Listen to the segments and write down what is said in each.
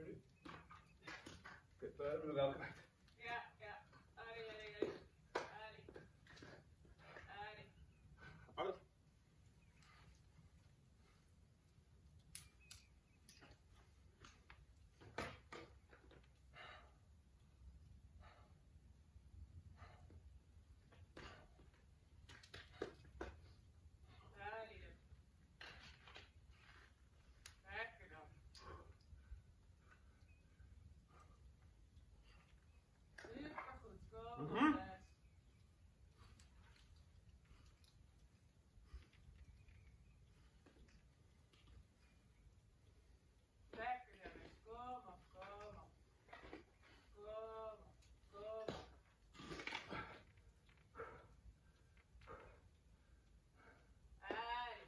nu. Ik heb er wel kwijt. Ja, ja. Ali, Ali, Ali. Ali. Ali. Alles. Ali. Lekker dan. Super goed. Kom op, Les. Lekker Dennis. Kom op, kom op. Kom op, kom op. Ali.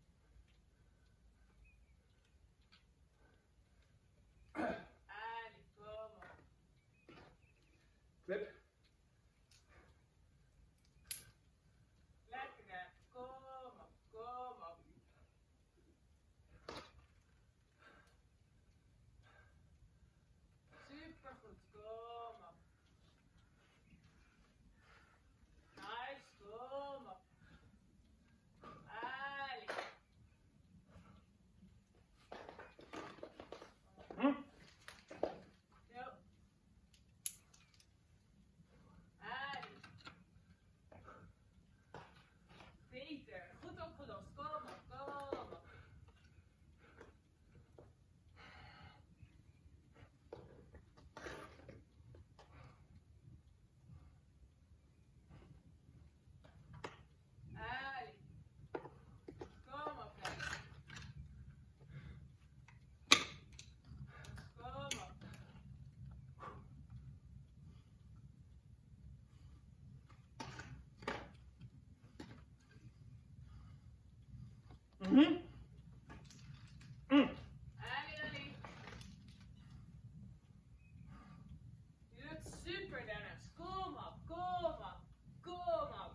Ali, kom op. Clip. Lekker hè. Kom op, kom op. Super goed, kom op. Nice, kom op. Ali. Zo. Ali. Peter, goed opgelost. Kom op, kom op. Ali. Kom op, Les. Kom op. Ali, Ali. Je doet super, Dennis. Kom op, kom op, kom op.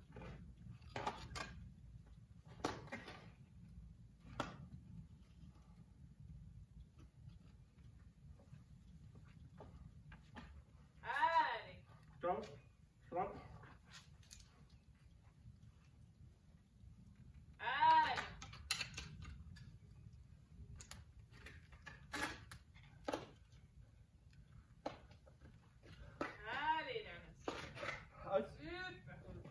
Ali. Stram. Stram. Ali. Ali, Dennis. Uit. Super goed.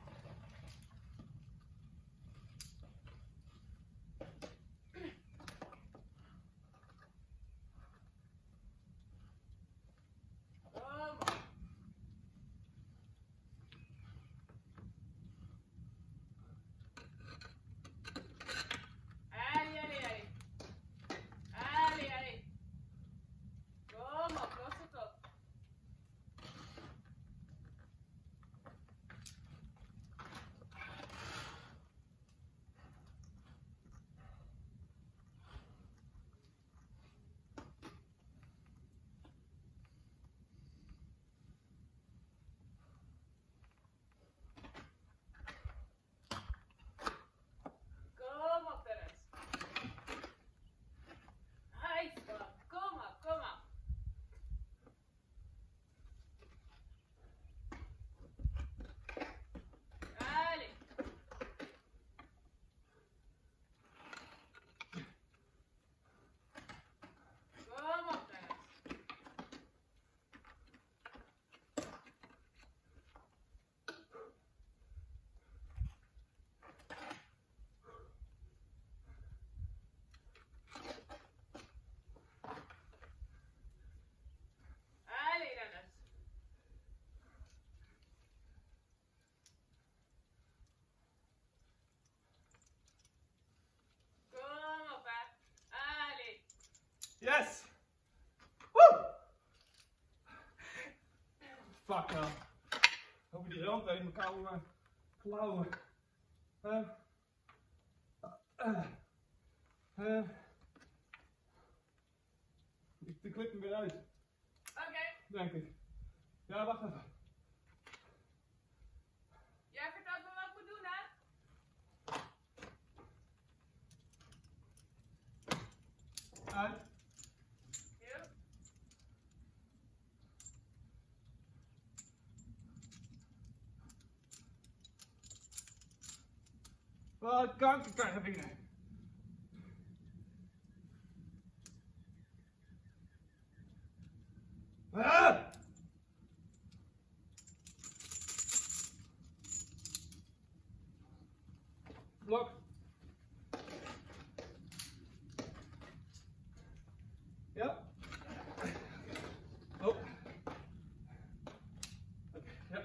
Kom op. Ali, Ali, Ali. Ali, Ali. Kom op, los het op. Kom op, Dennis. Nice, man. Kom op, kom op. Ali. Kom op, Dennis. Ali, Dennis. Kom op, hè. Ali. Yes! Woo! Fuck man. Over die rand heen, mijn koude klauwen. Ik klip hem weer uit, Oké. denk ik. Ja, wacht even. Jij vertelt me wat ik moet doen, hè? Uit. Heel. Wat kanker kleine vinger. Ah! Blok. Ja. Oh. Okay. Ja.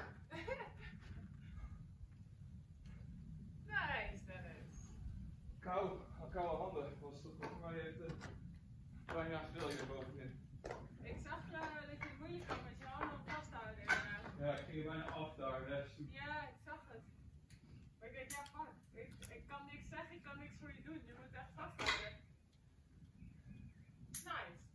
Nice, Dennis. Koude handen. Was toch voor mij heeft bijna veel hier bovenin. Ik zag dat je het moeilijk had met je handen om vasthouden. Inderdaad. Ja, ik ging er bijna af daar. Ja, ik zag het. Maar ik denk, ja, fuck. Ik kan niks zeggen, ik kan niks voor je doen. Je moet echt vasthouden. Nice.